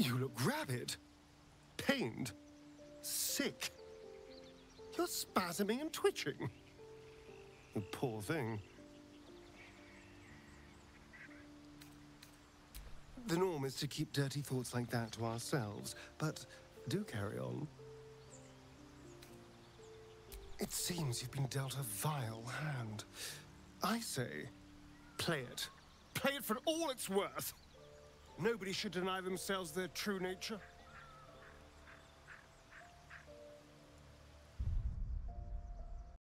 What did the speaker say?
You look rabid, pained, sick. You're spasming and twitching. You poor thing. The norm is to keep dirty thoughts like that to ourselves, but do carry on. It seems you've been dealt a vile hand. I say, play it. Play it for all it's worth. Nobody should deny themselves their true nature.